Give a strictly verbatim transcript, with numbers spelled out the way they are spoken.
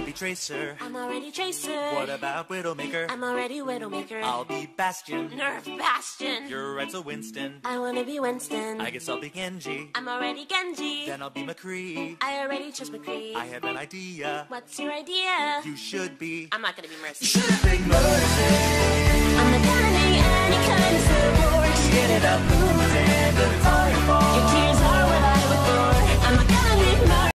I'll be Tracer. I'm already Tracer. What about Widowmaker? I'm already Widowmaker. I'll be Bastion. Nerf Bastion. You're right, so Winston. I wanna be Winston. I guess I'll be Genji. I'm already Genji. Then I'll be McCree. I already chose McCree. I have an idea. What's your idea? You should be. I'm not gonna be Mercy. You should have picked Mercy.